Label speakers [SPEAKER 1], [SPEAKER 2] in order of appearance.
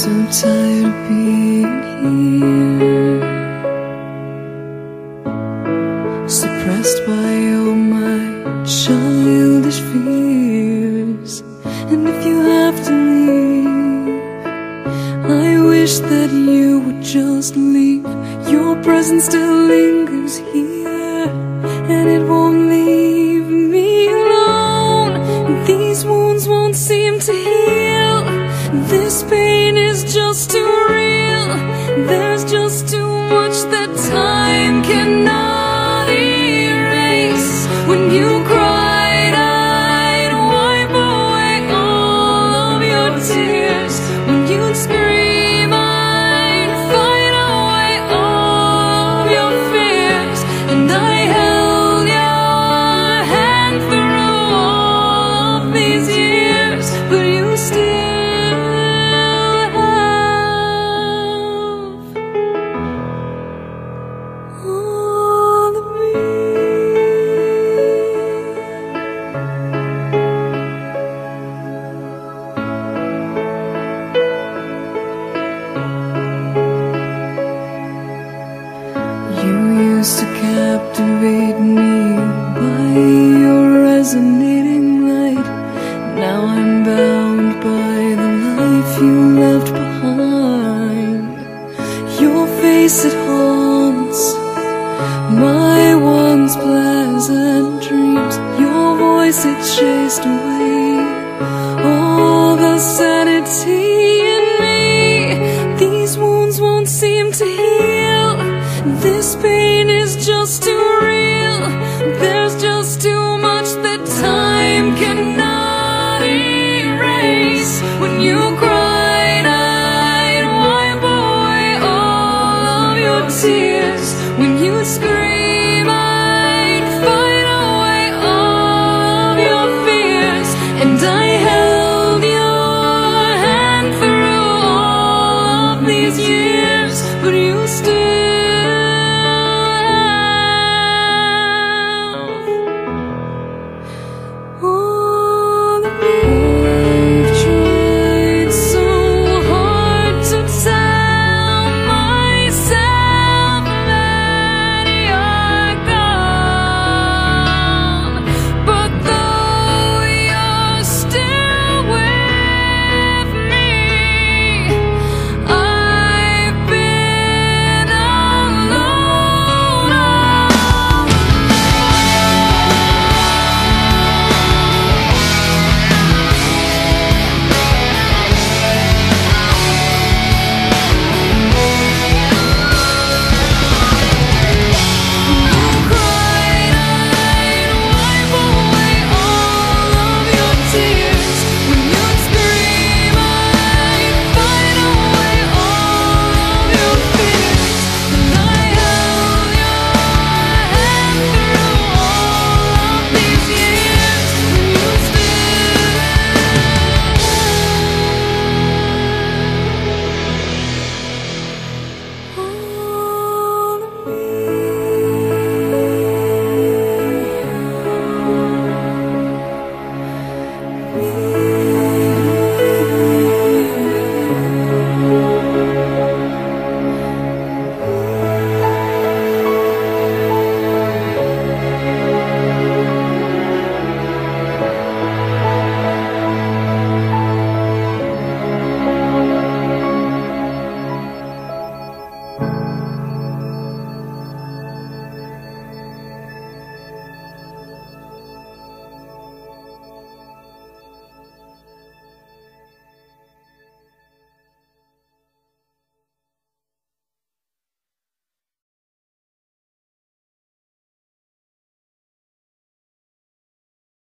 [SPEAKER 1] so tired of being here, suppressed by all my childish fears. And if you have to leave, I wish that you would just leave. Your presence still lingers here, and it won't leave me alone. These wounds won't seem to heal. This pain is just too real. There's just too much that time cannot erase. When you cried, I'd wipe away all of your tears. When you'd scream, I'd fight away all of your fears. And I held your hand through all of these years, but you still used to captivate me by your resonating light. Now I'm bound by the life you left behind. Your face, it haunts my once pleasant dreams. Your voice, it chased away all the sanity in me. These wounds won't seem to heal. This pain is just too